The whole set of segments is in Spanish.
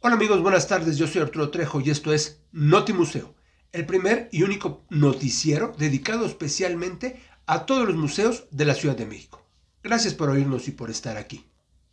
Hola amigos, buenas tardes, yo soy Arturo Trejo y esto es Notimuseo, el primer y único noticiero dedicado especialmente a todos los museos de la Ciudad de México. Gracias por oírnos y por estar aquí.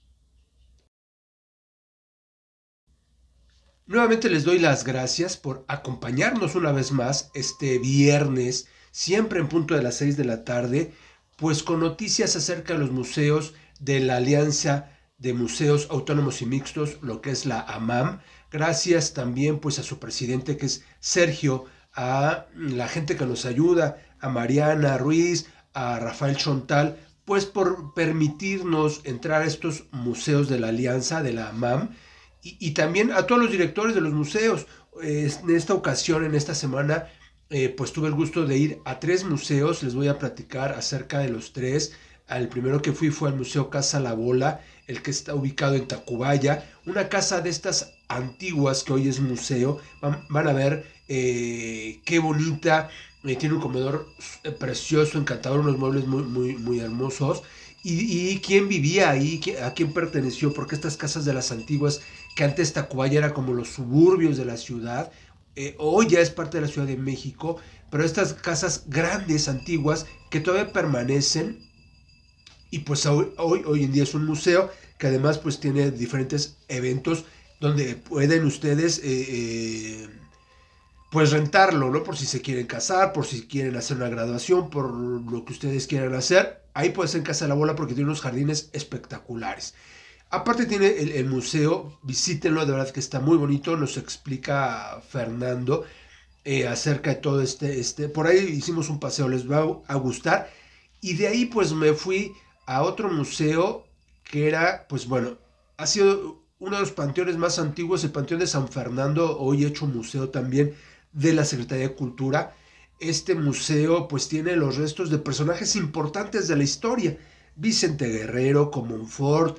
Nuevamente les doy las gracias por acompañarnos una vez más este viernes, siempre en punto de las 6 de la tarde, pues con noticias acerca de los museos de la Alianza de Museos Autónomos y Mixtos, lo que es la AMAM. Gracias también pues a su presidente, que es Sergio, a la gente que nos ayuda, a Mariana Ruiz, a Rafael Chontal, pues por permitirnos entrar a estos museos de la Alianza, de la AMAM, y también a todos los directores de los museos. En esta ocasión, en esta semana, pues tuve el gusto de ir a 3 museos. Les voy a platicar acerca de los 3. Al primero que fui fue al Museo Casa La Bola, el que está ubicado en Tacubaya, una casa de estas antiguas que hoy es museo. Van a ver qué bonita, tiene un comedor precioso, encantador, unos muebles muy hermosos. Y quién vivía ahí, a quién perteneció, porque estas casas de las antiguas, que antes Tacubaya era como los suburbios de la ciudad, hoy ya es parte de la Ciudad de México, pero estas casas grandes, antiguas, que todavía permanecen, y pues hoy en día es un museo que además pues tiene diferentes eventos donde pueden ustedes pues rentarlo, ¿no? Por si se quieren casar, por si quieren hacer una graduación, por lo que ustedes quieran hacer. Ahí puede ser en Casa de la Bola porque tiene unos jardines espectaculares. Aparte tiene el museo, visítenlo, de verdad que está muy bonito, nos explica Fernando acerca de todo por ahí hicimos un paseo, les va a gustar. Y de ahí pues me fui a otro museo que era, pues bueno, ha sido uno de los panteones más antiguos, el Panteón de San Fernando, hoy hecho museo también de la Secretaría de Cultura. Este museo pues tiene los restos de personajes importantes de la historia: Vicente Guerrero, Comonfort,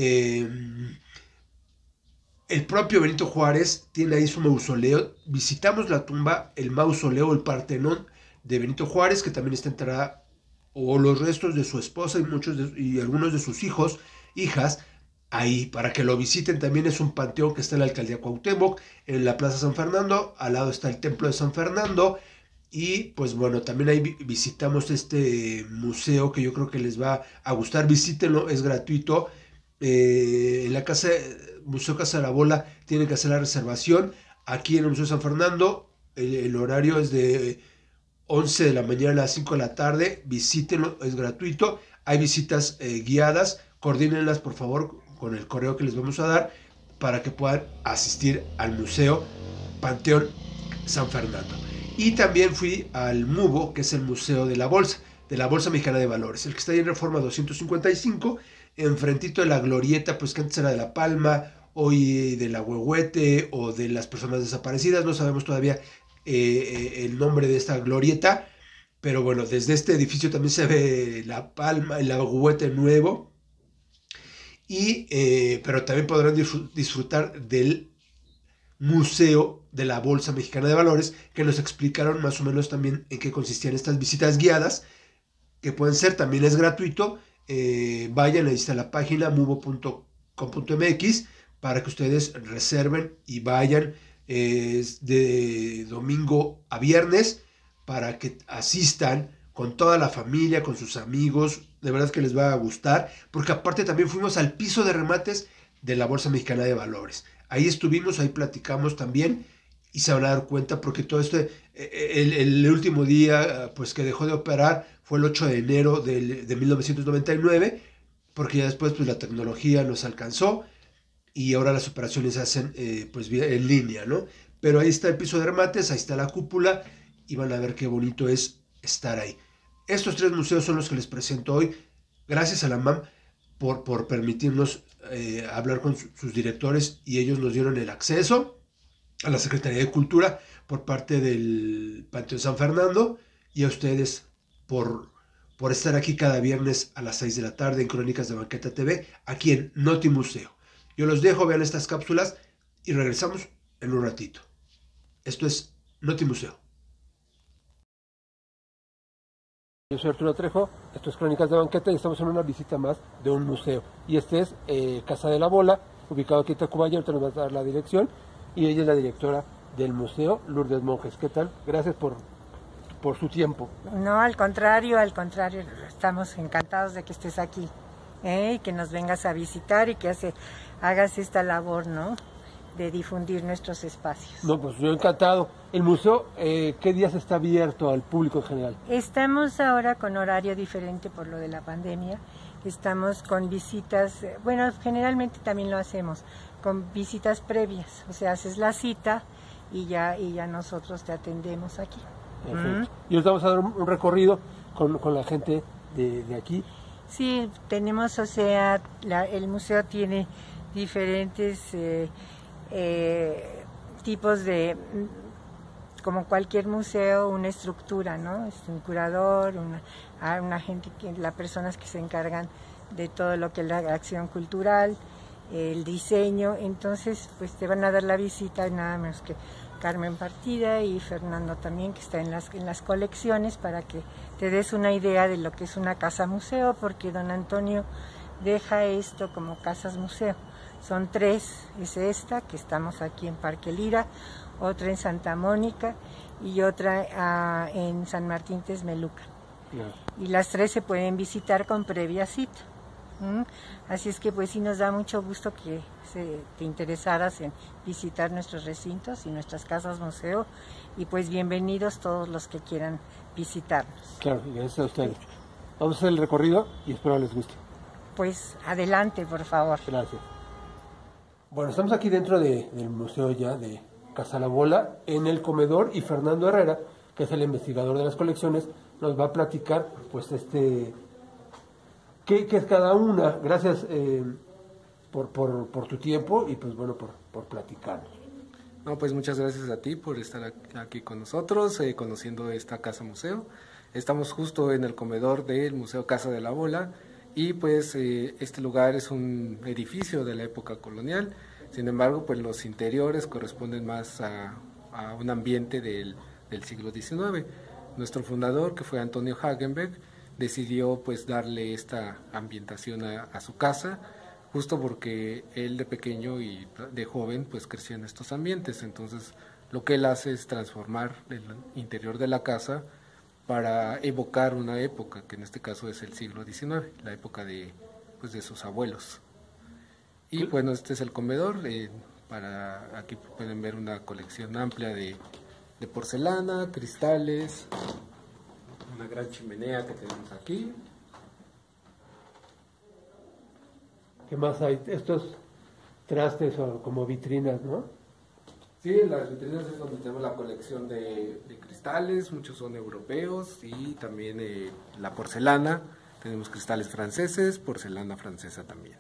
el propio Benito Juárez tiene ahí su mausoleo. Visitamos la tumba, el mausoleo, el Partenón de Benito Juárez, que también está enterrada, o los restos de su esposa y algunos de sus hijas, ahí para que lo visiten. También es un panteón que está en la alcaldía Cuauhtémoc, en la Plaza San Fernando. Al lado está el Templo de San Fernando. Y pues bueno, también ahí visitamos este museo que yo creo que les va a gustar. Visítenlo, es gratuito. En la Museo Casa de la Bola tienen que hacer la reservación. Aquí en el Museo San Fernando el horario es de 11 de la mañana a 5 de la tarde. Visítenlo, es gratuito. Hay visitas guiadas. Coordínenlas por favor con el correo que les vamos a dar para que puedan asistir al Museo Panteón San Fernando. Y también fui al MUBO, que es el Museo de la Bolsa Mexicana de Valores, el que está ahí en Reforma 255, enfrentito de la glorieta, pues que antes era de La Palma, hoy de la Huehuete o de las personas desaparecidas. No sabemos todavía el nombre de esta glorieta, pero bueno, desde este edificio también se ve La Palma, el Huehuete nuevo. Pero también podrán disfrutar del Museo de la Bolsa Mexicana de Valores, que nos explicaron más o menos también en qué consistían estas visitas guiadas, que pueden ser, también es gratuito. Vayan, ahí está la página mubo.com.mx para que ustedes reserven y vayan de domingo a viernes para que asistan con toda la familia, con sus amigos. De verdad que les va a gustar, porque aparte también fuimos al piso de remates de la Bolsa Mexicana de Valores. Ahí estuvimos, ahí platicamos también, y se van a dar cuenta porque todo el último día pues que dejó de operar fue el 8 de enero de 1999, porque ya después pues la tecnología nos alcanzó y ahora las operaciones se hacen pues en línea, ¿no? Pero ahí está el piso de remates, ahí está la cúpula, y van a ver qué bonito es estar ahí. Estos 3 museos son los que les presento hoy. Gracias a la MAM por permitirnos hablar con sus directores, y ellos nos dieron el acceso a la Secretaría de Cultura por parte del Panteón San Fernando, y a ustedes por estar aquí cada viernes a las 6 de la tarde en Crónicas de Banqueta TV, aquí en Notimuseo. Yo los dejo, vean estas cápsulas y regresamos en un ratito. Esto es Notimuseo. Yo soy Arturo Trejo, esto es Crónicas de Banqueta y estamos en una visita más de un museo. Y este es Casa de la Bola, ubicado aquí en Tacubaya. Ahorita nos va a dar la dirección, y ella es la directora del museo, Lourdes Monjes. ¿Qué tal? Gracias por su tiempo. No, al contrario, estamos encantados de que estés aquí, y que nos vengas a visitar y que hagas esta labor, ¿no?, de difundir nuestros espacios. No, pues yo encantado. El museo, ¿qué días está abierto al público en general? Estamos ahora con horario diferente por lo de la pandemia. Estamos con visitas, bueno, generalmente también lo hacemos, con visitas previas. O sea, haces la cita y ya nosotros te atendemos aquí. Perfecto. Y ahorita vamos a dar un recorrido con la gente de aquí. Sí, tenemos, o sea, el museo tiene diferentes tipos de, como cualquier museo, una estructura, ¿no? Es un curador, una gente, las personas que se encargan de todo lo que es la acción cultural, el diseño. Entonces, pues te van a dar la visita nada menos que Carmen Partida y Fernando también, que está en las colecciones, para que te des una idea de lo que es una casa museo, porque don Antonio deja esto como casas museo. Son 3, es esta, que estamos aquí en Parque Lira, otra en Santa Mónica y otra en San Martín Texmelucan. Yeah. Y las 3 se pueden visitar con previa cita. Así es que pues sí nos da mucho gusto que te interesaras en visitar nuestros recintos y nuestras casas museo, y pues bienvenidos todos los que quieran visitarnos. Claro, gracias a ustedes. Vamos a hacer el recorrido y espero les guste. Pues adelante, por favor. Gracias. Bueno, estamos aquí dentro del museo ya de Casa La Bola, en el comedor, y Fernando Herrera, que es el investigador de las colecciones, nos va a platicar pues qué es cada una. Gracias por tu tiempo y pues bueno, por platicarnos. No, pues muchas gracias a ti por estar aquí con nosotros, conociendo esta casa museo. Estamos justo en el comedor del Museo Casa de la Bola, y pues este lugar es un edificio de la época colonial. Sin embargo, pues los interiores corresponden más a un ambiente del siglo XIX. Nuestro fundador, que fue Antonio Hagenbeck, decidió pues darle esta ambientación a su casa, justo porque él de pequeño y de joven pues creció en estos ambientes. Entonces lo que él hace es transformar el interior de la casa para evocar una época, que en este caso es el siglo XIX, la época de sus abuelos. Y bueno, este es el comedor. Aquí pueden ver una colección amplia de porcelana, cristales, una gran chimenea que tenemos aquí. ¿Qué más hay? Estos trastes o como vitrinas, ¿no? Sí, en las vitrinas es donde tenemos la colección de cristales, muchos son europeos, y también la porcelana. Tenemos cristales franceses, porcelana francesa también.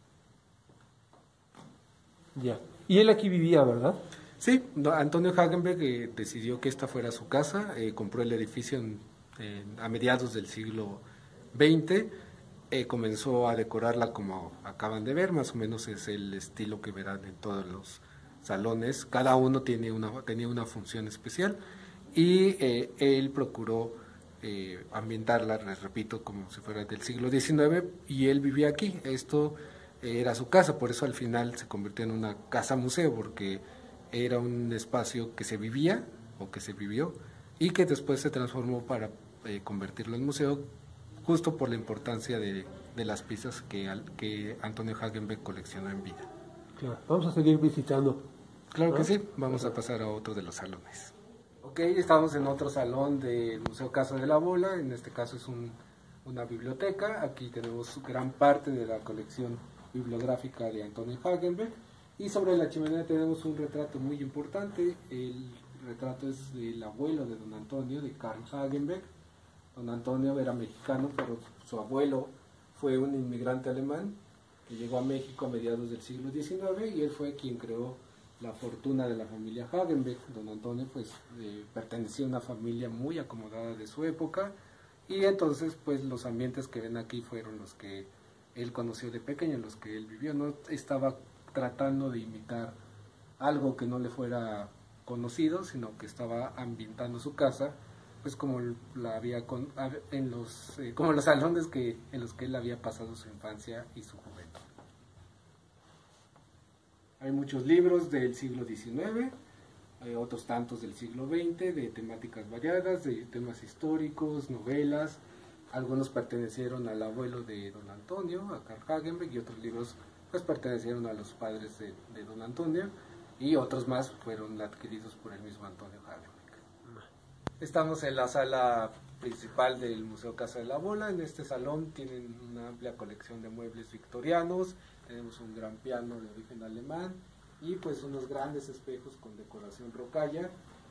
Ya. Y él aquí vivía, ¿verdad? Sí, Antonio Hagenbeck decidió que esta fuera su casa, compró el edificio a mediados del siglo XX, comenzó a decorarla como acaban de ver, más o menos es el estilo que verán en todos los salones. Cada uno tenía una función especial, y él procuró ambientarla, les repito, como si fuera del siglo XIX, y él vivía aquí. Esto era su casa, por eso al final se convirtió en una casa museo, porque era un espacio que se vivía o que se vivió, y que después se transformó para convertirlo en museo, justo por la importancia de las piezas que Antonio Hagenbeck coleccionó en vida. Claro. Vamos a seguir visitando. Claro que sí, vamos a pasar a otro de los salones. Ok, estamos en otro salón del Museo Casa de la Bola. En este caso es una biblioteca. Aquí tenemos gran parte de la colección bibliográfica de Antonio Hagenbeck, y sobre la chimenea tenemos un retrato muy importante. El retrato es del abuelo de don Antonio, de Karl Hagenbeck. Don Antonio era mexicano, pero su abuelo fue un inmigrante alemán que llegó a México a mediados del siglo XIX, y él fue quien creó la fortuna de la familia Hagenbeck. Don Antonio pues pertenecía a una familia muy acomodada de su época, y entonces pues los ambientes que ven aquí fueron los que él conoció de pequeño, en los que él vivió. No estaba tratando de imitar algo que no le fuera conocido, sino que estaba ambientando su casa pues como la había como los salones en los que él había pasado su infancia y su juventud. Hay muchos libros del siglo XIX, otros tantos del siglo XX, de temáticas variadas, de temas históricos, novelas. Algunos pertenecieron al abuelo de don Antonio, a Carl Hagenbeck, y otros libros pues pertenecieron a los padres de don Antonio, y otros más fueron adquiridos por el mismo Antonio Hagenbeck. Estamos en la sala principal del Museo Casa de la Bola. En este salón tienen una amplia colección de muebles victorianos, tenemos un gran piano de origen alemán y pues unos grandes espejos con decoración rocalla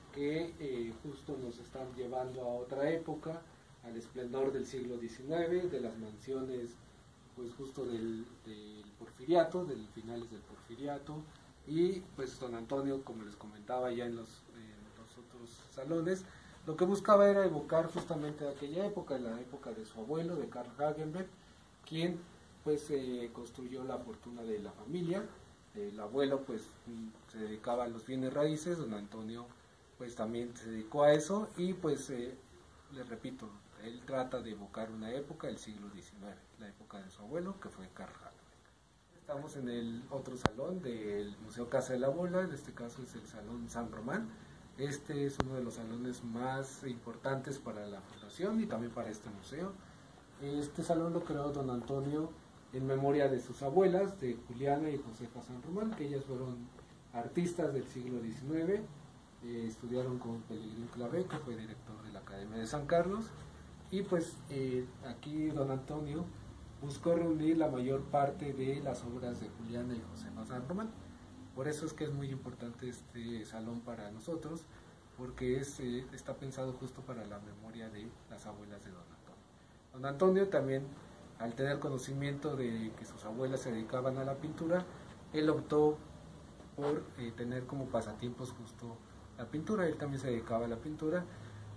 que justo nos están llevando a otra época, al esplendor del siglo XIX, de las mansiones pues justo del Porfiriato, de los finales del Porfiriato, y pues don Antonio, como les comentaba ya en los otros salones, lo que buscaba era evocar justamente aquella época, la época de su abuelo, de Carl Hagenbeck, quien pues construyó la fortuna de la familia. El abuelo pues se dedicaba a los bienes raíces, don Antonio pues también se dedicó a eso, y pues les repito, él trata de evocar una época, el siglo XIX, la época de su abuelo, que fue Carl Hagenbeck. Estamos en el otro salón del Museo Casa de la Bola, en este caso es el Salón San Román. Este es uno de los salones más importantes para la fundación y también para este museo. Este salón lo creó don Antonio en memoria de sus abuelas, de Juliana y Josefa San Román, que ellas fueron artistas del siglo XIX, estudiaron con Pellegrín Clavé, que fue director de la Academia de San Carlos, y pues aquí don Antonio buscó reunir la mayor parte de las obras de Juliana y Josefa San Román. Por eso es que es muy importante este salón para nosotros, porque está pensado justo para la memoria de las abuelas de don Antonio. Don Antonio también, al tener conocimiento de que sus abuelas se dedicaban a la pintura, él optó por tener como pasatiempos justo la pintura. Él también se dedicaba a la pintura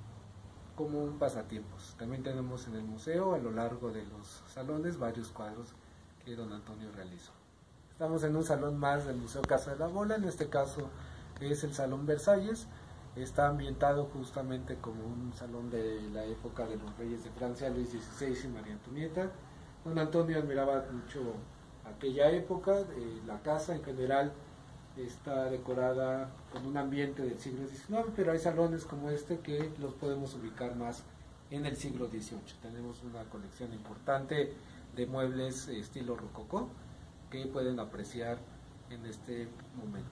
como un pasatiempos. También tenemos en el museo, a lo largo de los salones, varios cuadros que don Antonio realizó. Estamos en un salón más del Museo Casa de la Bola, en este caso es el Salón Versalles. Está ambientado justamente como un salón de la época de los reyes de Francia, Luis XVI y María Antonieta. Don Antonio admiraba mucho aquella época. La casa en general está decorada con un ambiente del siglo XIX, pero hay salones como este que los podemos ubicar más en el siglo XVIII. Tenemos una colección importante de muebles estilo rococó que pueden apreciar en este momento.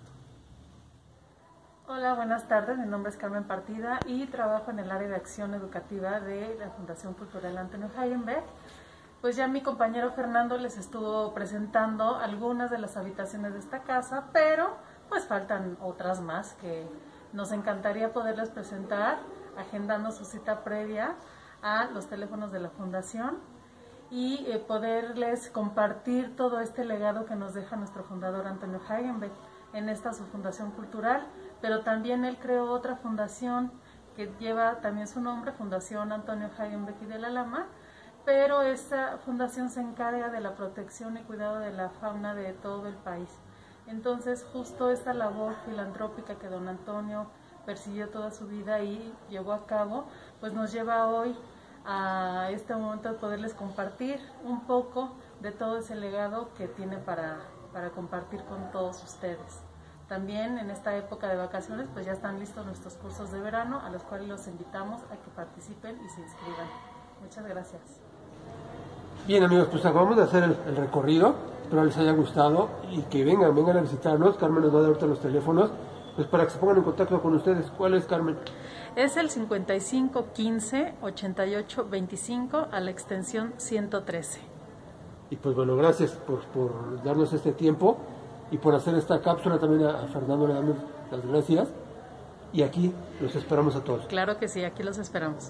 Hola, buenas tardes. Mi nombre es Carmen Partida y trabajo en el área de acción educativa de la Fundación Cultural Antonio Hagenbeck. Pues ya mi compañero Fernando les estuvo presentando algunas de las habitaciones de esta casa, pero pues faltan otras más que nos encantaría poderles presentar, agendando su cita previa a los teléfonos de la Fundación y poderles compartir todo este legado que nos deja nuestro fundador Antonio Hagenbeck en esta su fundación cultural, pero también él creó otra fundación que lleva también su nombre, Fundación Antonio Hagenbeck y de la Lama, pero esta fundación se encarga de la protección y cuidado de la fauna de todo el país. Entonces justo esta labor filantrópica que don Antonio persiguió toda su vida y llevó a cabo, pues nos lleva hoy a este momento de poderles compartir un poco de todo ese legado que tiene para compartir con todos ustedes. También en esta época de vacaciones pues ya están listos nuestros cursos de verano, a los cuales los invitamos a que participen y se inscriban. Muchas gracias. Bien amigos, pues acabamos de hacer el recorrido, espero les haya gustado y que vengan a visitarnos. Carmen nos va a dar ahorita los teléfonos pues para que se pongan en contacto con ustedes. ¿Cuál es, Carmen? Es el 55 15 88 25 a la extensión 113. Y pues bueno, gracias por darnos este tiempo y por hacer esta cápsula. También a Fernando le damos las gracias y aquí los esperamos a todos. Claro que sí, aquí los esperamos.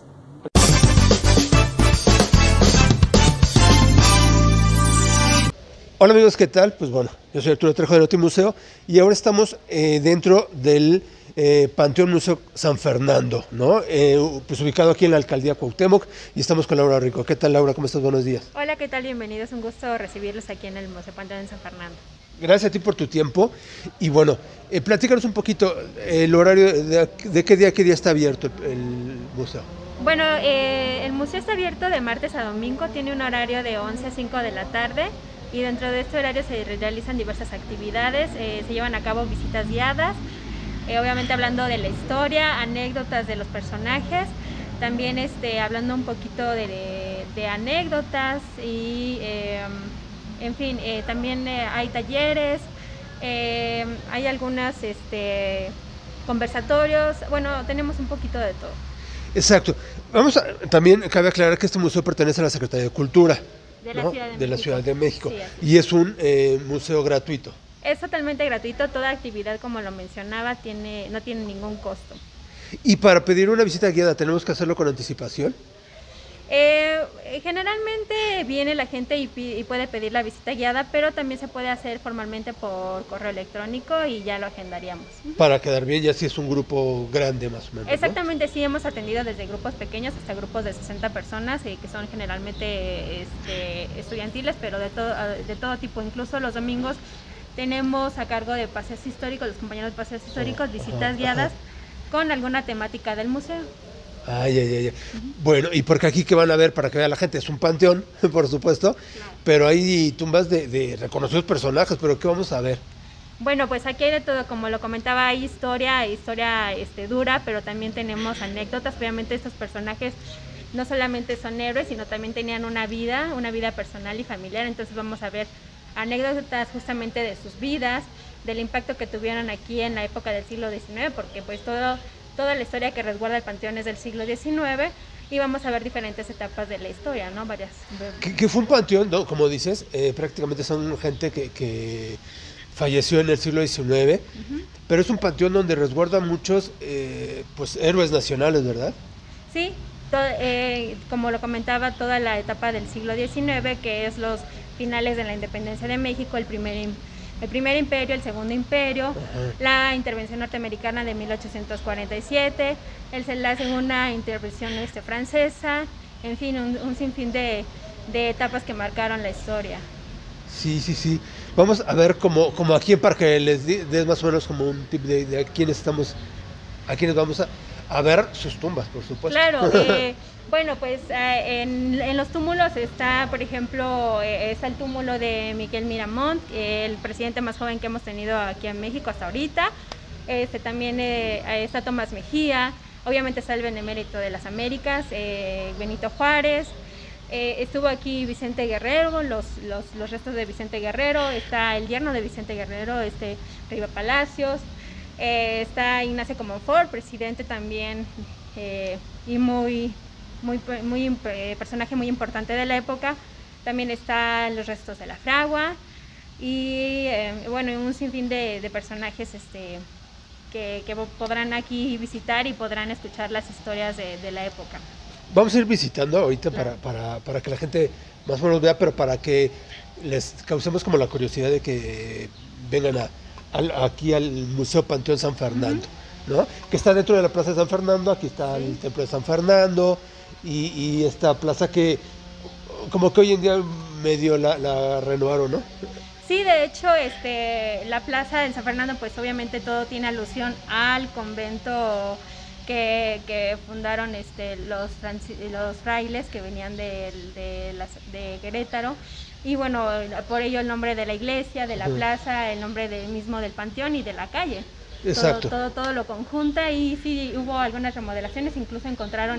Hola amigos, ¿qué tal? Pues bueno, yo soy Arturo Trejo del Notimuseo y ahora estamos dentro del Panteón Museo San Fernando, ¿no? Pues ubicado aquí en la Alcaldía Cuauhtémoc y estamos con Laura Rico. ¿Qué tal, Laura? ¿Cómo estás? Buenos días. Hola, ¿qué tal? Bienvenidos, un gusto recibirlos aquí en el Museo Panteón de San Fernando. Gracias a ti por tu tiempo y bueno, platícanos un poquito el horario de qué día está abierto el museo. Bueno, el museo está abierto de martes a domingo, tiene un horario de 11 a 5 de la tarde y dentro de este horario se realizan diversas actividades, se llevan a cabo visitas guiadas, obviamente hablando de la historia, anécdotas de los personajes, también hablando un poquito de anécdotas y en fin, también hay talleres, hay algunas conversatorios, bueno, tenemos un poquito de todo. Exacto. También cabe aclarar que este museo pertenece a la Secretaría de Cultura De la, ¿no? Ciudad de de la Ciudad de México. Sí, y es un museo gratuito. es totalmente gratuito, toda actividad, como lo mencionaba, no tiene ningún costo. Y para pedir una visita guiada, ¿tenemos que hacerlo con anticipación? Generalmente viene la gente y puede pedir la visita guiada, pero también se puede hacer formalmente por correo electrónico y ya lo agendaríamos. Para quedar bien, ya si es un grupo grande más o menos. Exactamente, ¿no? Sí, hemos atendido desde grupos pequeños hasta grupos de 60 personas, que son generalmente estudiantiles, pero de todo tipo. Incluso los domingos tenemos a cargo de paseos históricos, los compañeros de paseos históricos, visitas guiadas con alguna temática del museo. Ay. Bueno, y porque aquí que van a ver, para que vea la gente, es un panteón, por supuesto, claro. Pero hay tumbas de reconocidos personajes, pero ¿qué vamos a ver? Bueno, pues aquí hay de todo, como lo comentaba, hay historia dura, pero también tenemos anécdotas. Obviamente estos personajes no solamente son héroes, sino también tenían una vida personal y familiar, entonces vamos a ver anécdotas justamente de sus vidas, del impacto que tuvieron aquí en la época del siglo XIX, porque pues toda la historia que resguarda el panteón es del siglo XIX, y vamos a ver diferentes etapas de la historia, ¿no? Varias. Que fue un panteón, ¿no? Como dices, prácticamente son gente que falleció en el siglo XIX, pero es un panteón donde resguarda muchos pues héroes nacionales, ¿verdad? Sí, como lo comentaba, toda la etapa del siglo XIX, que es los finales de la independencia de México, el primer imperio, el segundo imperio, la intervención norteamericana de 1847, la segunda intervención francesa, en fin, un sinfín de etapas que marcaron la historia. Sí. Vamos a ver como aquí para que les des más o menos como un tip de a quienes vamos a ver sus tumbas, por supuesto. Claro, bueno, pues en los túmulos está, por ejemplo, está el túmulo de Miguel Miramont, el presidente más joven que hemos tenido aquí en México hasta ahorita. También está Tomás Mejía, obviamente está el Benemérito de las Américas, Benito Juárez. Estuvo aquí Vicente Guerrero, los restos de Vicente Guerrero, está el yerno de Vicente Guerrero, Riva Palacios. Está Ignacio Comonfort, presidente también, y personaje muy importante de la época. También están los restos de la fragua y bueno, un sinfín de personajes que podrán aquí visitar y podrán escuchar las historias de la época. Vamos a ir visitando ahorita, claro, para que la gente más o menos vea, pero para que les causemos como la curiosidad de que vengan aquí al Museo Panteón San Fernando, ¿no? Que está dentro de la Plaza de San Fernando. Aquí está el Templo de San Fernando y esta plaza que como que hoy en día medio la renovaron, ¿no? Sí, de hecho, la Plaza de San Fernando, pues obviamente todo tiene alusión al convento que fundaron los frailes que venían de Querétaro. Y bueno, por ello el nombre de la iglesia, de la plaza, el nombre mismo del panteón y de la calle. Exacto. Todo lo conjunta, y sí hubo algunas remodelaciones, incluso encontraron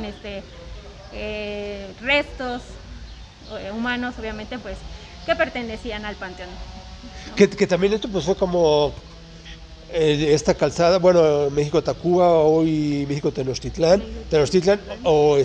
restos humanos, obviamente, pues, que pertenecían al panteón, ¿no? Que también esto pues fue como esta calzada, bueno, México-Tacuba, hoy México-Tenochtitlán, o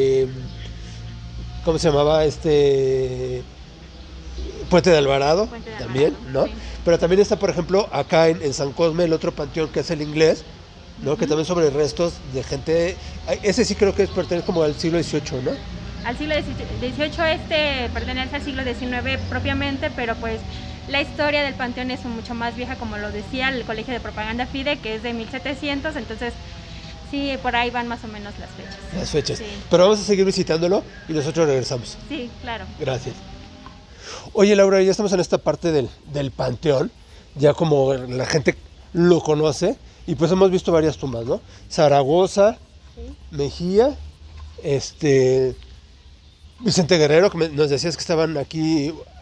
¿cómo se llamaba? Puente de Alvarado, también, ¿no? Sí. Pero también está, por ejemplo, acá en San Cosme, el otro panteón que es el Inglés, ¿no? Que también sobre restos de gente, ese sí creo que pertenece como al siglo XVIII, ¿no? Al siglo XVIII, pertenece al siglo XIX propiamente, pero pues la historia del panteón es mucho más vieja, como lo decía el Colegio de Propaganda FIDE, que es de 1700, entonces sí, por ahí van más o menos las fechas. Las fechas. Sí. Pero vamos a seguir visitándolo y nosotros regresamos. Sí, claro. Gracias. Oye, Laura, ya estamos en esta parte del panteón, ya como la gente lo conoce, y pues hemos visto varias tumbas, ¿no? Zaragoza, Mejía, Vicente Guerrero, que nos decías que estaban aquí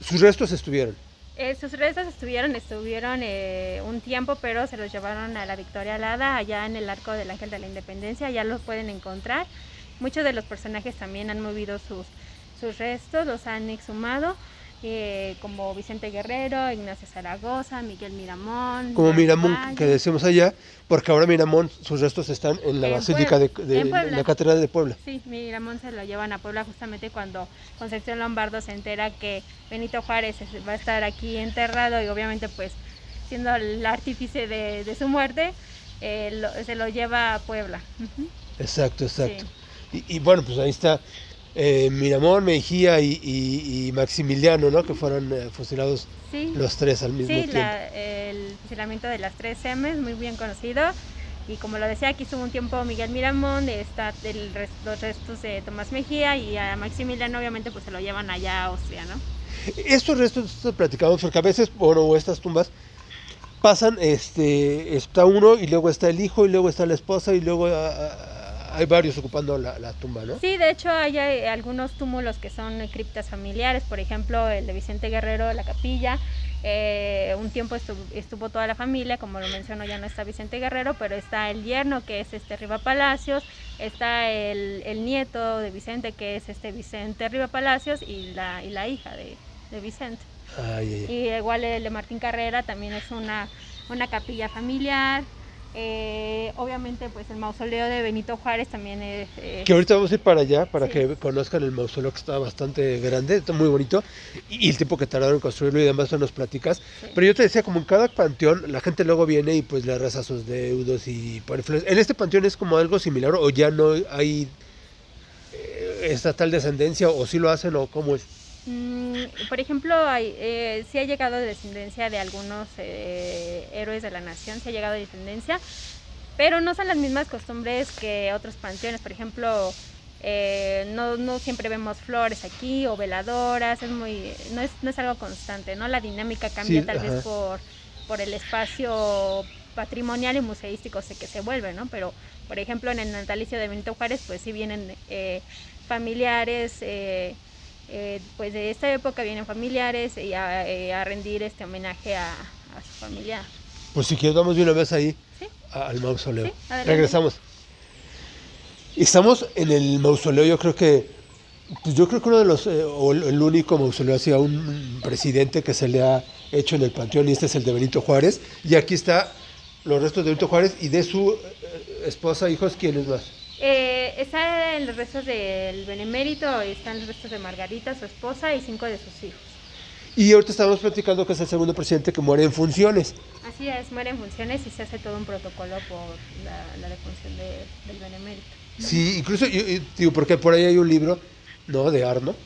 sus restos estuvieron. Sus restos estuvieron un tiempo, pero se los llevaron a la Victoria Alada, allá en el Arco del Ángel de la Independencia, ya los pueden encontrar. Muchos de los personajes también han movido sus restos, los han exhumado, como Vicente Guerrero, Ignacio Zaragoza, Miguel Miramón. Como Miramón, que decimos allá, porque ahora Miramón, sus restos están en la Basílica de la Catedral de Puebla. Sí, Miramón se lo llevan a Puebla justamente cuando Concepción Lombardo se entera que Benito Juárez va a estar aquí enterrado, y obviamente pues siendo el artífice de su muerte, se lo lleva a Puebla. Exacto. Sí. Y bueno, pues ahí está Miramón, Mejía y Maximiliano, ¿no? Que fueron fusilados los tres al mismo tiempo. Sí, el fusilamiento de las 3 M's, muy bien conocido. Y como lo decía, aquí estuvo un tiempo Miguel Miramón, los restos de Tomás Mejía, y a Maximiliano obviamente pues se lo llevan allá a Austria, ¿no? Estos restos platicamos porque a veces, bueno, estas tumbas pasan, está uno y luego está el hijo y luego está la esposa y luego hay varios ocupando la tumba, ¿no? Sí, de hecho hay algunos túmulos que son criptas familiares, por ejemplo el de Vicente Guerrero, la capilla. Un tiempo estuvo toda la familia, como lo menciono ya no está Vicente Guerrero, pero está el yerno que es Riva Palacios, está el nieto de Vicente que es Vicente Riva Palacios y la hija de Vicente. Y igual el de Martín Carrera también es una capilla familiar. Obviamente pues el mausoleo de Benito Juárez también es... Que ahorita vamos a ir para allá para que conozcan el mausoleo, que está bastante grande, está muy bonito, y el tiempo que tardaron en construirlo y demás nos platicas. Pero yo te decía, como en cada panteón la gente luego viene y pues le reza a sus deudos y por influencia. ¿En este panteón es como algo similar o ya no hay esta tal descendencia, o sí lo hacen, o cómo es? Por ejemplo, sí ha llegado descendencia de algunos héroes de la nación, sí ha llegado descendencia, pero no son las mismas costumbres que otros panteones. Por ejemplo, no siempre vemos flores aquí o veladoras, no es algo constante, ¿no? La dinámica cambia tal vez por el espacio patrimonial y museístico que se vuelve, ¿no? Pero, por ejemplo, en el natalicio de Benito Juárez, pues sí vienen familiares, pues de esta época vienen familiares y a rendir homenaje a su familia. Pues si quieres vamos de una vez ahí al mausoleo. Regresamos. Estamos en el mausoleo, yo creo que uno de los, o el único mausoleo hacia un presidente que se le ha hecho en el panteón, y este es el de Benito Juárez, y aquí está los restos de Benito Juárez y de su esposa, hijos. ¿Quiénes más? Están los restos del Benemérito, están los restos de Margarita, su esposa, y 5 de sus hijos. Y ahorita estamos platicando que es el segundo presidente que muere en funciones. Así es, muere en funciones y se hace todo un protocolo por la defunción del Benemérito. Sí, incluso, digo, porque por ahí hay un libro, ¿no?, de Arno,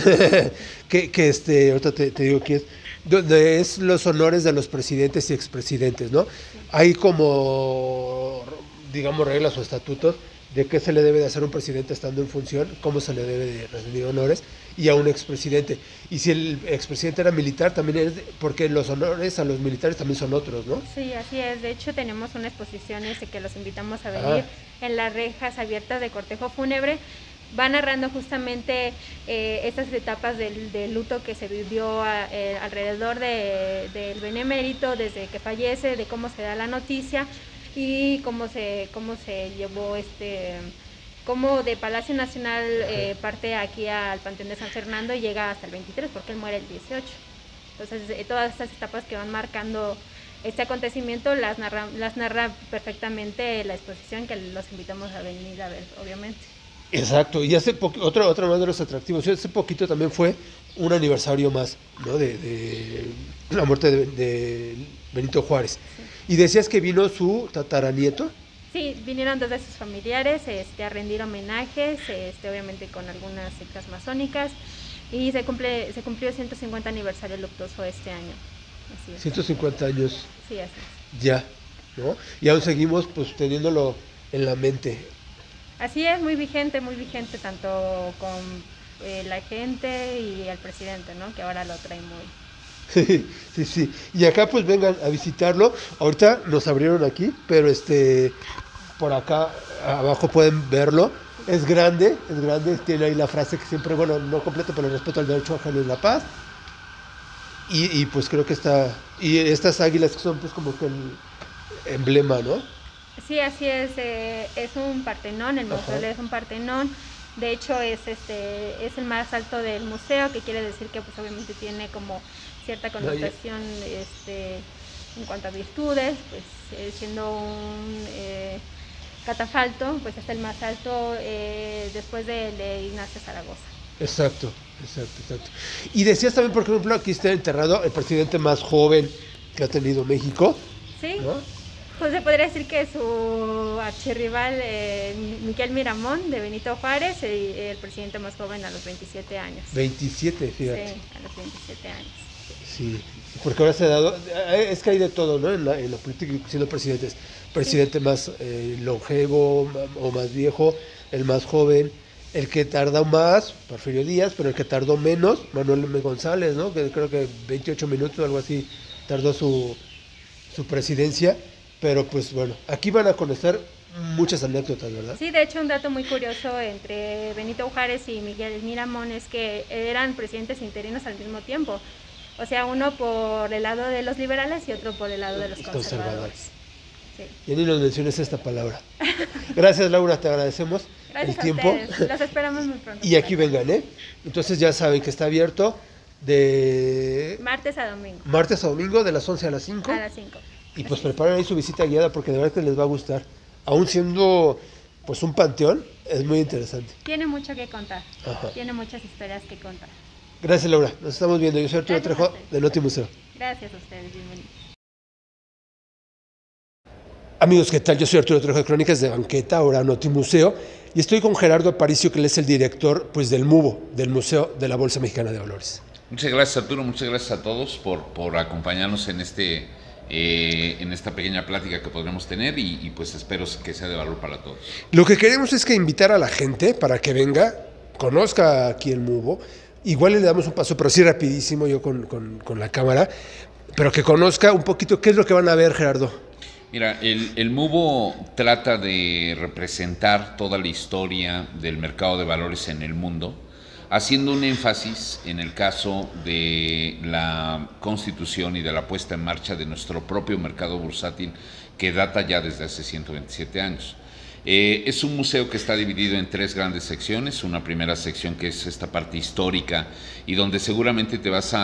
que ahorita te digo que es, donde es los honores de los presidentes y expresidentes, ¿no? Sí. Hay como, digamos, reglas o estatutos de qué se le debe de hacer a un presidente estando en función, cómo se le debe de rendir honores, y a un expresidente. Y si el expresidente era militar, también es, porque los honores a los militares también son otros, ¿no? Sí, así es. De hecho, tenemos una exposición que los invitamos a venir en las rejas abiertas de cortejo fúnebre. Va narrando justamente estas etapas del luto que se vivió alrededor del Benemérito, desde que fallece, de cómo se da la noticia, y cómo se llevó cómo de Palacio Nacional parte aquí al Panteón de San Fernando y llega hasta el 23, porque él muere el 18. Entonces todas estas etapas que van marcando este acontecimiento las narra perfectamente la exposición, que los invitamos a venir a ver, obviamente. Exacto, y hace otro más de los atractivos, hace poquito también fue un aniversario más, ¿no?, de la muerte de Benito Juárez. Sí. Y decías que vino su tataranieto. Sí, vinieron 2 de sus familiares a rendir homenajes, obviamente con algunas sectas masónicas, y se cumplió el 150 aniversario luctuoso este año. Así es. 150 años. Sí, así es. Ya, ¿no? Y aún seguimos pues teniéndolo en la mente. Así es, muy vigente tanto con la gente y el presidente, ¿no?, que ahora lo trae muy... Sí. Y acá pues vengan a visitarlo. Ahorita nos abrieron aquí, pero por acá abajo pueden verlo. Es grande, tiene ahí la frase que siempre, bueno, no completo, pero respeto al derecho ajeno y la paz. Y pues creo que y estas águilas que son pues como que el emblema, ¿no? Sí, así es un Partenón, el mausoleo es un Partenón. De hecho es el más alto del museo, que quiere decir que pues obviamente tiene como cierta connotación en cuanto a virtudes, pues siendo un catafalto, pues es el más alto después de Ignacio Zaragoza. Exacto. Y decías también, por ejemplo, aquí está enterrado el presidente más joven que ha tenido México. Sí, ¿no? pues se podría decir que su archirrival Miquel Miramón de Benito Juárez, el presidente más joven a los 27 años. 27, fíjate. Sí, a los 27 años. Sí, porque ahora se ha dado, es que hay de todo, ¿no? En la política, siendo presidente más longevo o más viejo, el más joven, el que tardó más, Porfirio Díaz, pero el que tardó menos, Manuel M. González, ¿no? Que creo que 28 minutos o algo así tardó su presidencia, pero pues bueno, aquí van a conocer muchas anécdotas, ¿verdad? Sí, de hecho un dato muy curioso entre Benito Juárez y Miguel Miramón es que eran presidentes interinos al mismo tiempo. O sea, uno por el lado de los liberales y otro por el lado de los conservadores. Sí. Ya ni nos menciones esta palabra. Gracias, Laura, te agradecemos. Gracias el tiempo. a ustedes. Los esperamos muy pronto. Y aquí vengan, ¿eh? Entonces ya saben que está abierto de martes a domingo. Martes a domingo de las 11 a las 5. A las 5. Y pues preparen ahí su visita guiada porque de verdad que les va a gustar. Aún siendo pues un panteón, es muy interesante. Tiene mucho que contar. Ajá. Tiene muchas historias que contar. Gracias, Laura. Nos estamos viendo. Yo soy Arturo Trejo de Notimuseo. Gracias a ustedes. Bienvenidos. Amigos, ¿qué tal? Yo soy Arturo Trejo de Crónicas de Banqueta, ahora Notimuseo, y estoy con Gerardo Aparicio, que él es el director pues, del MUVO, del Museo de la Bolsa Mexicana de Valores. Muchas gracias, Arturo. Muchas gracias a todos por acompañarnos en esta pequeña plática que podremos tener y pues espero que sea de valor para todos. Lo que queremos es que invitar a la gente para que venga, conozca aquí el MUVO. Igual le damos un paso, pero sí rapidísimo yo con la cámara, pero que conozca un poquito qué es lo que van a ver, Gerardo. Mira, el MUVO trata de representar toda la historia del mercado de valores en el mundo, haciendo un énfasis en el caso de la constitución y de la puesta en marcha de nuestro propio mercado bursátil, que data ya desde hace 127 años. Es un museo que está dividido en 3 grandes secciones. Una primera sección que es esta parte histórica y donde seguramente te vas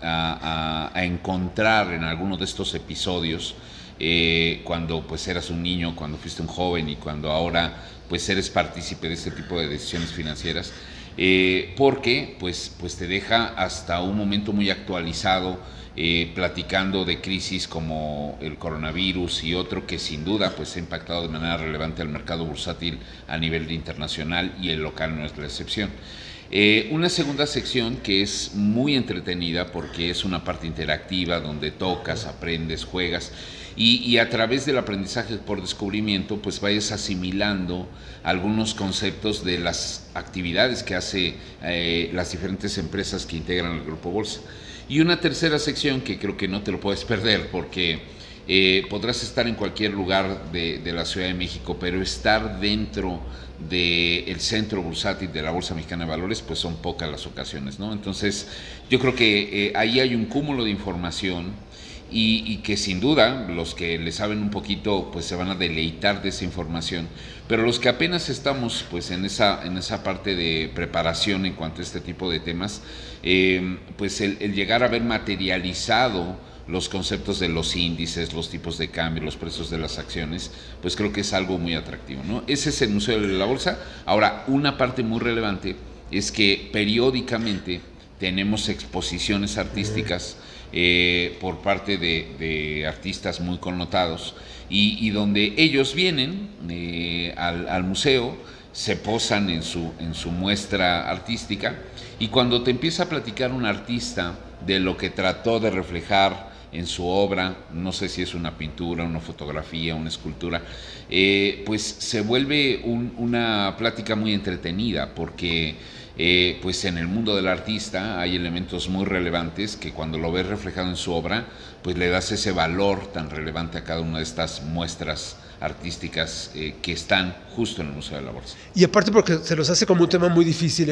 a encontrar en alguno de estos episodios cuando pues eras un niño, cuando fuiste un joven y cuando ahora pues eres partícipe de este tipo de decisiones financieras, porque pues te deja hasta un momento muy actualizado, platicando de crisis como el coronavirus y otro que sin duda pues ha impactado de manera relevante al mercado bursátil a nivel internacional, y el local no es la excepción. Una segunda sección que es muy entretenida porque es una parte interactiva donde tocas, aprendes, juegas y a través del aprendizaje por descubrimiento pues vayas asimilando algunos conceptos de las actividades que hace las diferentes empresas que integran el Grupo Bolsa. Y una tercera sección que creo que no te lo puedes perder porque podrás estar en cualquier lugar de la Ciudad de México, pero estar dentro del centro bursátil de la Bolsa Mexicana de Valores pues son pocas las ocasiones, ¿no? Entonces yo creo que ahí hay un cúmulo de información y que sin duda los que le saben un poquito pues se van a deleitar de esa información, pero los que apenas estamos pues en esa parte de preparación en cuanto a este tipo de temas, pues el llegar a ver materializado los conceptos de los índices, los tipos de cambio, los precios de las acciones, pues creo que es algo muy atractivo, ¿no? Ese es el Museo de la Bolsa. Ahora, una parte muy relevante es que periódicamente tenemos exposiciones artísticas por parte de artistas muy connotados y donde ellos vienen al museo, se posan en su muestra artística, y cuando te empieza a platicar un artista de lo que trató de reflejar en su obra, no sé si es una pintura, una fotografía, una escultura, pues se vuelve una plática muy entretenida porque pues en el mundo del artista hay elementos muy relevantes que cuando lo ves reflejado en su obra, pues le das ese valor tan relevante a cada una de estas muestras artísticas que están justo en el Museo de la Bolsa. Y aparte porque se los hace como un tema muy difícil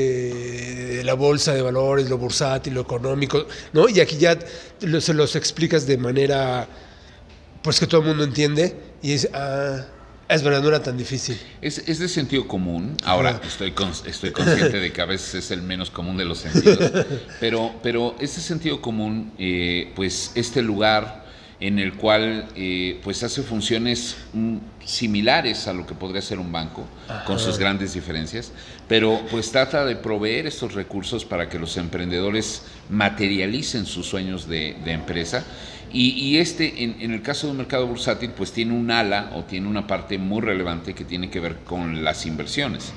la bolsa de valores, lo bursátil, lo económico, ¿no? Y aquí ya se los explicas de manera pues que todo el mundo entiende y es verdad, no era tan difícil. Es de sentido común. Ahora estoy consciente de que a veces es el menos común de los sentidos, pero este sentido común, pues este lugar en el cual pues hace funciones similares a lo que podría ser un banco, con sus grandes diferencias, pero pues trata de proveer estos recursos para que los emprendedores materialicen sus sueños de empresa. Y en el caso de un mercado bursátil, pues tiene un ala o tiene una parte muy relevante que tiene que ver con las inversiones.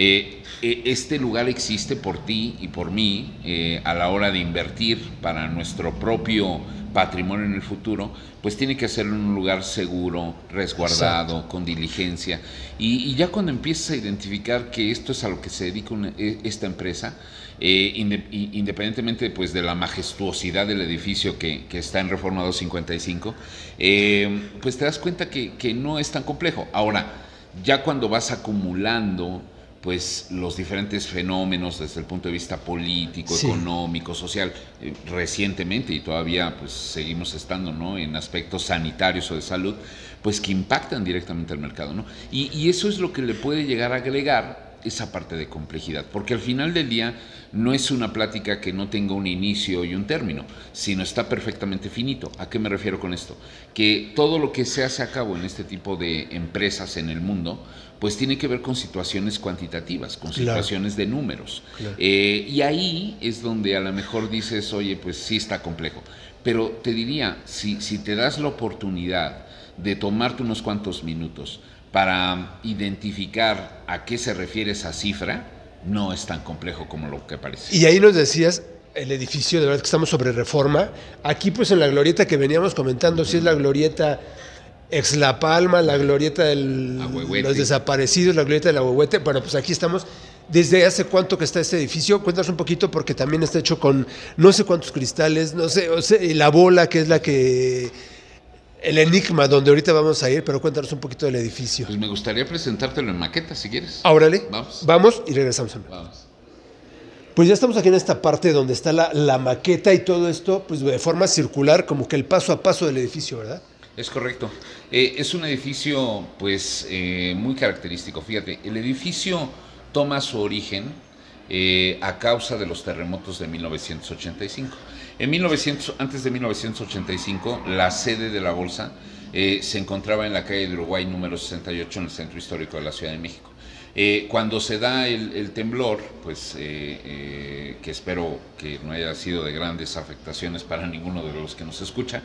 Este lugar existe por ti y por mí a la hora de invertir para nuestro propio patrimonio en el futuro, pues tiene que ser un lugar seguro, resguardado, exacto, con diligencia. Y ya cuando empiezas a identificar que esto es a lo que se dedica esta empresa, independientemente pues de la majestuosidad del edificio que está en Reforma 255, pues te das cuenta que no es tan complejo. Ahora, ya cuando vas acumulando pues los diferentes fenómenos desde el punto de vista político, sí, económico, social, recientemente y todavía pues seguimos estando, ¿no?, en aspectos sanitarios o de salud, pues que impactan directamente al mercado, ¿no? Y eso es lo que le puede llegar a agregar esa parte de complejidad, porque al final del día no es una plática que no tenga un inicio y un término, sino está perfectamente finito. ¿A qué me refiero con esto? Que todo lo que se hace a cabo en este tipo de empresas en el mundo, pues tiene que ver con situaciones cuantitativas, con situaciones de números. Claro. Y ahí es donde a lo mejor dices, oye, pues sí está complejo. Pero te diría, si te das la oportunidad de tomarte unos cuantos minutos para identificar a qué se refiere esa cifra, no es tan complejo como lo que parece. Y ahí nos decías, el edificio, de verdad que estamos sobre Reforma. Aquí pues en la glorieta que veníamos comentando, si es la glorieta ex La Palma, la glorieta de los desaparecidos, la glorieta del Ahuehuete. Bueno, pues aquí estamos. ¿Desde hace cuánto que está este edificio? Cuéntanos un poquito, porque también está hecho con no sé cuántos cristales, no sé, o sea, la bola, que es la que... el enigma, donde ahorita vamos a ir, pero cuéntanos un poquito del edificio. Pues me gustaría presentártelo en maqueta, si quieres. Órale, vamos y regresamos. Vamos. Pues ya estamos aquí en esta parte donde está la maqueta y todo esto, pues de forma circular, como que el paso a paso del edificio, ¿verdad? Es correcto. Es un edificio, pues, muy característico. Fíjate, el edificio toma su origen a causa de los terremotos de 1985. Antes de 1985, la sede de la Bolsa se encontraba en la calle de Uruguay número 68, en el centro histórico de la Ciudad de México. Cuando se da el temblor, pues que espero que no haya sido de grandes afectaciones para ninguno de los que nos escucha,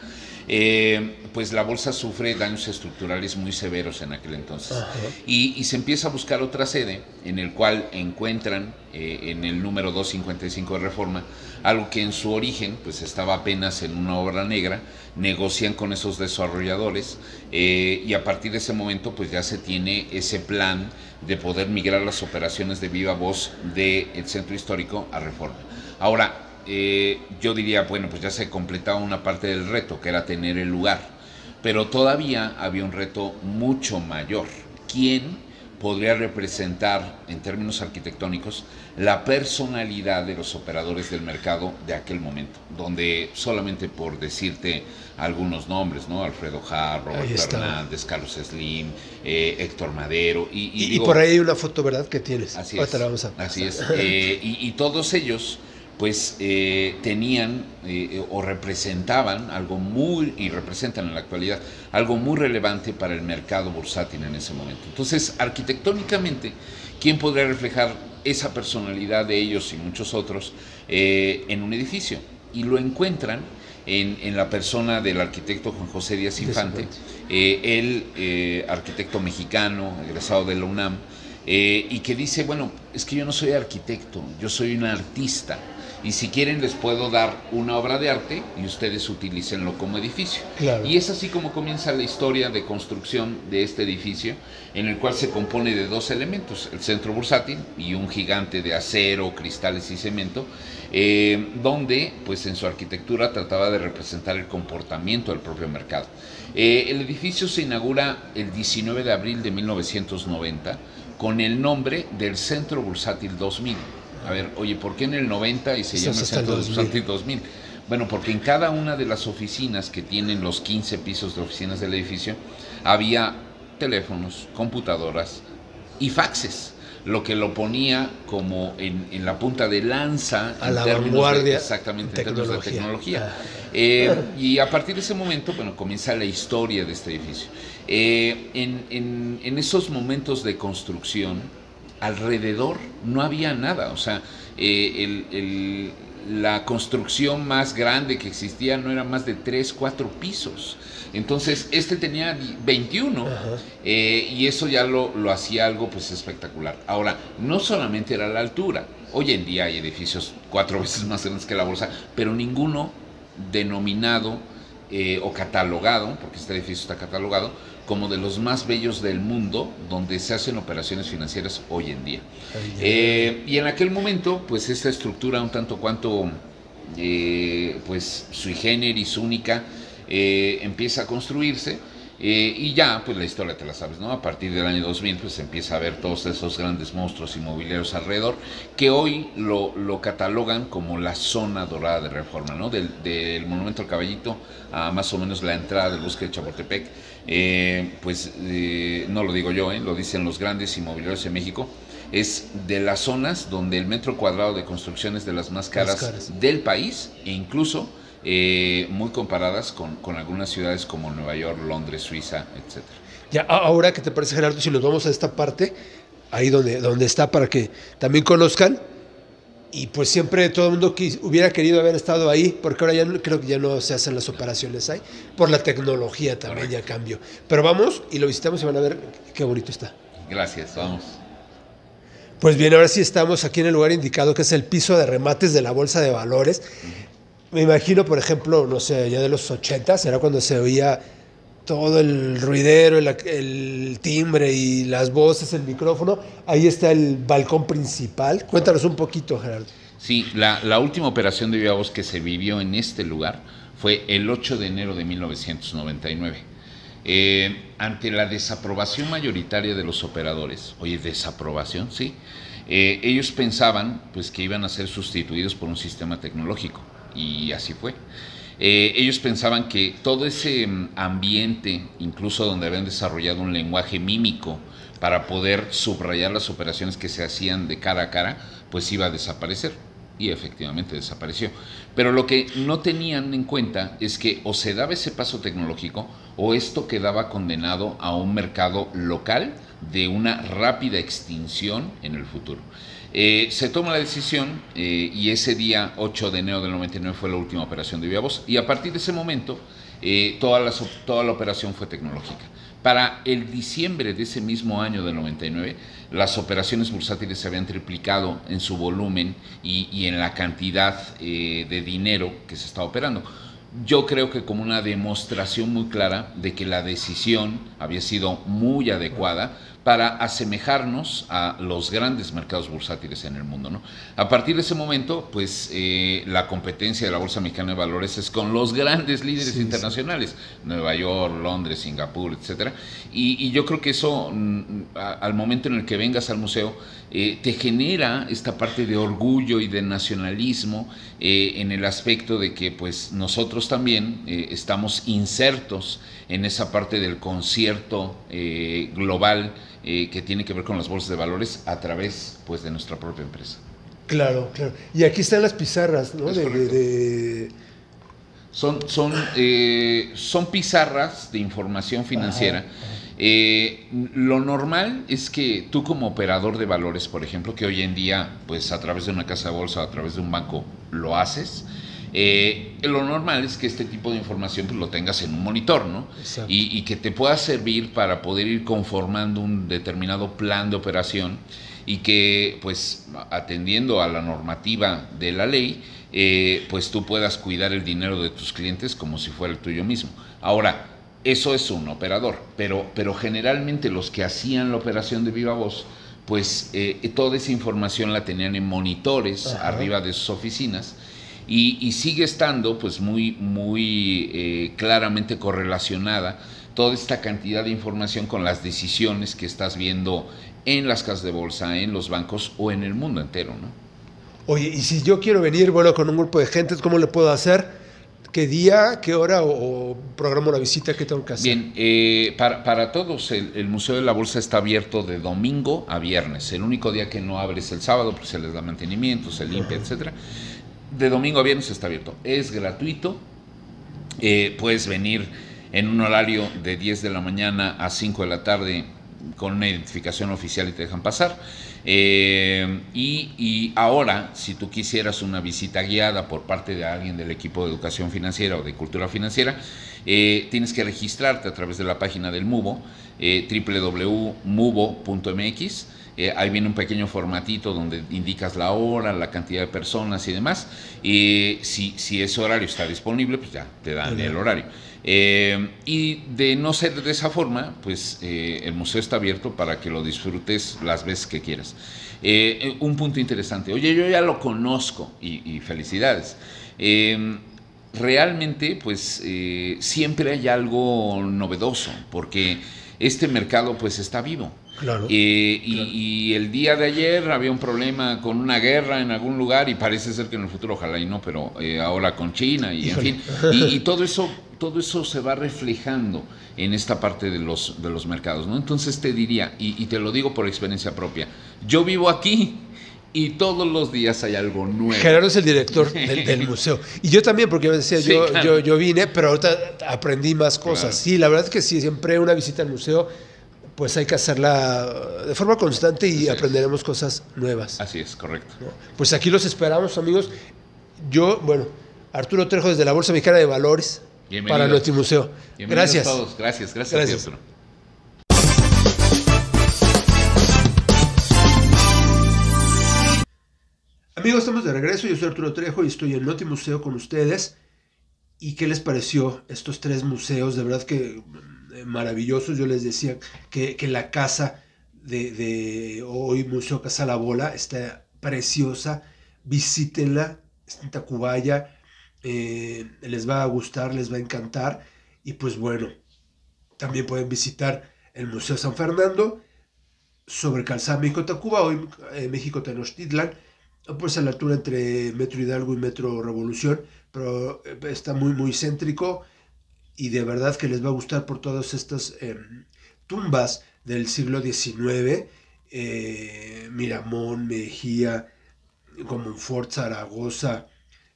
pues la Bolsa sufre daños estructurales muy severos en aquel entonces. Y se empieza a buscar otra sede, en el cual encuentran en el número 255 de Reforma algo que en su origen pues estaba apenas en una obra negra. Negocian con esos desarrolladores y a partir de ese momento pues ya se tiene ese plan de poder migrar las operaciones de viva voz del centro histórico a Reforma. Ahora, yo diría, bueno, pues ya se completaba una parte del reto, que era tener el lugar, pero todavía había un reto mucho mayor. ¿Quién podría representar, en términos arquitectónicos, la personalidad de los operadores del mercado de aquel momento? Donde, solamente por decirte algunos nombres, ¿no? Alfredo Jarr, Roberto Hernández, Carlos Slim, Héctor Madero. Y por ahí hay una foto, ¿verdad?, que tienes. Así es. Así es. Y todos ellos pues tenían o representaban algo muy, y representan en la actualidad, algo muy relevante para el mercado bursátil en ese momento. Entonces, arquitectónicamente, ¿quién podría reflejar esa personalidad de ellos y muchos otros en un edificio? Y lo encuentran en la persona del arquitecto Juan José Díaz Infante, él, arquitecto mexicano, egresado de la UNAM, y que dice, bueno, es que yo no soy arquitecto, yo soy un artista. y si quieren les puedo dar una obra de arte y ustedes utilícenlo como edificio. Claro. Y es así como comienza la historia de construcción de este edificio, en el cual se compone de dos elementos, el centro bursátil y un gigante de acero, cristales y cemento, donde pues en su arquitectura trataba de representar el comportamiento del propio mercado. El edificio se inaugura el 19 de abril de 1990 con el nombre del Centro Bursátil 2000. A ver, oye, ¿por qué en el 90 y se llama el Centro Bursátil 2000? Bueno, porque en cada una de las oficinas que tienen los 15 pisos de oficinas del edificio había teléfonos, computadoras y faxes, lo que lo ponía como en la punta de lanza a la vanguardia, exactamente, en términos de tecnología. Y a partir de ese momento, bueno, comienza la historia de este edificio. En esos momentos de construcción, alrededor no había nada, o sea, la construcción más grande que existía no era más de 3, 4 pisos. Entonces, este tenía 21 y eso ya lo hacía algo pues espectacular. Ahora, no solamente era la altura. Hoy en día hay edificios 4 veces más grandes que la bolsa, pero ninguno denominado o catalogado, porque este edificio está catalogado, como de los más bellos del mundo donde se hacen operaciones financieras hoy en día. Y en aquel momento, pues esta estructura un tanto cuanto pues sui generis, única, empieza a construirse y ya, pues la historia te la sabes, ¿no? A partir del año 2000, pues empieza a ver todos esos grandes monstruos inmobiliarios alrededor, que hoy lo catalogan como la zona dorada de Reforma, ¿no? Del Monumento al Caballito a más o menos la entrada del Bosque de Chapultepec, no lo digo yo, lo dicen los grandes inmobiliarios de México, es de las zonas donde el metro cuadrado de construcción es de las más caras del país, e incluso muy comparadas con algunas ciudades como Nueva York, Londres, Suiza, etc. Ya, ahora, ¿qué te parece, Gerardo, si nos vamos a esta parte, ahí donde está, para que también conozcan? Y pues siempre todo el mundo hubiera querido haber estado ahí, porque ahora ya creo que ya no se hacen las operaciones ahí, por la tecnología también ya cambió. Pero vamos y lo visitamos y van a ver qué bonito está. Gracias, vamos. Pues bien, ahora sí estamos aquí en el lugar indicado, que es el piso de remates de la Bolsa de Valores. Me imagino, por ejemplo, no sé, ya de los 80, era cuando se oía todo el ruidero, el timbre y las voces, el micrófono. Ahí está el balcón principal. Cuéntanos un poquito, Gerardo. Sí, la última operación de viva voz que se vivió en este lugar fue el 8 de enero de 1999. Ante la desaprobación mayoritaria de los operadores, oye, desaprobación, sí, ellos pensaban pues que iban a ser sustituidos por un sistema tecnológico. Y así fue. Ellos pensaban que todo ese ambiente, incluso donde habían desarrollado un lenguaje mímico para poder subrayar las operaciones que se hacían de cara a cara, pues iba a desaparecer. Y efectivamente desapareció. Pero lo que no tenían en cuenta es que o se daba ese paso tecnológico o esto quedaba condenado a un mercado local de una rápida extinción en el futuro. Se toma la decisión y ese día 8 de enero del 99 fue la última operación de viva voz, y a partir de ese momento toda la operación fue tecnológica. Para el diciembre de ese mismo año del 99, las operaciones bursátiles se habían triplicado en su volumen y en la cantidad de dinero que se estaba operando. Yo creo que como una demostración muy clara de que la decisión había sido muy adecuada para asemejarnos a los grandes mercados bursátiles en el mundo, ¿no? A partir de ese momento, pues la competencia de la Bolsa Mexicana de Valores es con los grandes líderes internacionales, Nueva York, Londres, Singapur, etcétera. Y yo creo que eso, al momento en el que vengas al museo, te genera esta parte de orgullo y de nacionalismo en el aspecto de que pues nosotros también estamos insertos en esa parte del concierto global que tiene que ver con las bolsas de valores a través pues de nuestra propia empresa. Claro, claro. Y aquí están las pizarras, ¿no? Son pizarras de información financiera. Lo normal es que tú como operador de valores, por ejemplo, que hoy en día pues a través de una casa de bolsa, a través de un banco lo haces, lo normal es que este tipo de información pues lo tengas en un monitor, ¿no? Y que te pueda servir para poder ir conformando un determinado plan de operación y que pues atendiendo a la normativa de la ley, pues tú puedas cuidar el dinero de tus clientes como si fuera el tuyo mismo. Ahora, eso es un operador, pero generalmente los que hacían la operación de viva voz, pues toda esa información la tenían en monitores arriba de sus oficinas, y sigue estando pues muy claramente correlacionada toda esta cantidad de información con las decisiones que estás viendo en las casas de bolsa, en los bancos o en el mundo entero, ¿no? Oye, y si yo quiero venir, bueno, con un grupo de gente, ¿cómo le puedo hacer? ¿Qué día, qué hora o programo una visita? ¿Qué tengo que hacer? Bien, para todos el Museo de la Bolsa está abierto de domingo a viernes. El único día que no abre es el sábado, porque se les da mantenimiento, se limpia, etcétera. De domingo a viernes está abierto. Es gratuito. Puedes venir en un horario de 10 de la mañana a 5 de la tarde con una identificación oficial y te dejan pasar. Y ahora, si tú quisieras una visita guiada por parte de alguien del equipo de educación financiera o de cultura financiera, tienes que registrarte a través de la página del MUBO, www.mubo.mx. Ahí viene un pequeño formatito donde indicas la hora, la cantidad de personas y demás. Si ese horario está disponible, pues ya te dan el horario. Y de no ser de esa forma, pues el museo está abierto para que lo disfrutes las veces que quieras. Un punto interesante, oye, yo ya lo conozco y felicidades. Realmente, pues siempre hay algo novedoso, porque este mercado pues está vivo. Claro, Y el día de ayer había un problema con una guerra en algún lugar y parece ser que en el futuro, ojalá y no, pero ahora con China y en fin, y todo eso se va reflejando en esta parte de los mercados, ¿no? Entonces te diría, y te lo digo por experiencia propia, yo vivo aquí y todos los días hay algo nuevo. Gerardo es el director del museo. Y yo también, porque me decía, Sí, claro. yo vine, pero ahorita aprendí más cosas. Claro. Sí, la verdad es que sí, siempre una visita al museo, pues hay que hacerla de forma constante y aprenderemos cosas nuevas. Así es, correcto. ¿No? Pues aquí los esperamos, amigos. Yo, bueno, Arturo Trejo desde la Bolsa Mexicana de Valores para nuestro museo. Gracias. A todos. Gracias a ti, Arturo. Amigos, estamos de regreso. Yo soy Arturo Trejo y estoy en Notimuseo con ustedes. ¿Y qué les pareció estos 3 museos? De verdad que maravillosos. Yo les decía que la casa de hoy, Museo Casa La Bola, está preciosa. Visítenla, está en Tacubaya. Les va a gustar, les va a encantar. Y pues bueno, también pueden visitar el Museo San Fernando sobre Calzada México-Tacuba, hoy México-Tenochtitlan, pues a la altura entre Metro Hidalgo y Metro Revolución, pero está muy céntrico y de verdad que les va a gustar por todas estas tumbas del siglo XIX, Miramón, Mejía, Comonfort, Zaragoza,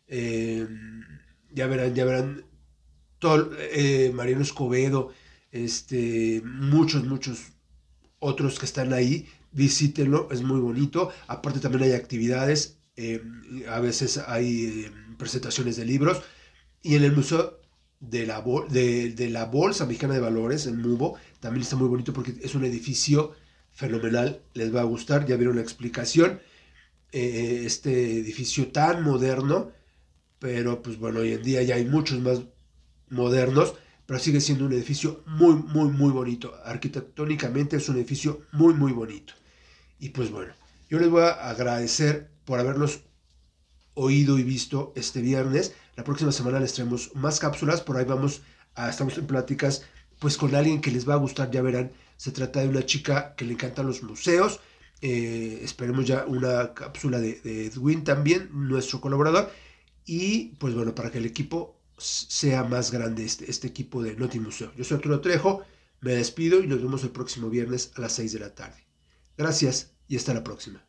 ya verán, todo, Mariano Escobedo, muchos otros que están ahí. Visítenlo, es muy bonito. Aparte también hay actividades, a veces hay presentaciones de libros. Y en el Museo de la Bolsa Mexicana de Valores, el MUBO, también está muy bonito porque es un edificio fenomenal, les va a gustar, ya vieron la explicación. Este edificio tan moderno, pero pues bueno, hoy en día ya hay muchos más modernos, pero sigue siendo un edificio muy bonito. Arquitectónicamente es un edificio muy bonito. Y pues bueno, yo les voy a agradecer por habernos oído y visto este viernes. La próxima semana les traemos más cápsulas. Por ahí estamos en pláticas pues con alguien que les va a gustar, ya verán. Se trata de una chica que le encantan los museos. Esperemos ya una cápsula de Edwin también, nuestro colaborador. Y pues bueno, para que el equipo sea más grande, este equipo de Notimuseo. Yo soy Arturo Trejo, me despido y nos vemos el próximo viernes a las 6 de la tarde. Gracias y hasta la próxima.